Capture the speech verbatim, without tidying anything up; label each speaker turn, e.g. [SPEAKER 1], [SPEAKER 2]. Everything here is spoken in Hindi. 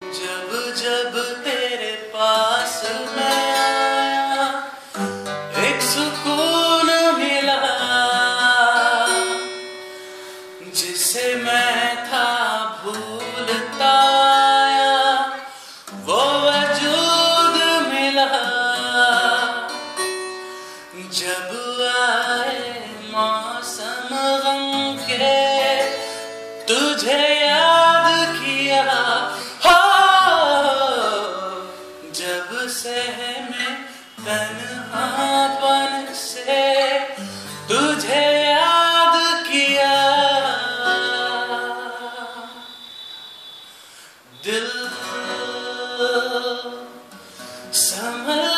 [SPEAKER 1] जब जब तेरे पास मैं आया एक सुकून मिला, जिसे मैं था भूलता आया वो वजूद मिला। जब आए मौसम गम के तुझे याद किया, जब से मैं तन्हापन से तुझे याद किया। दिल संभल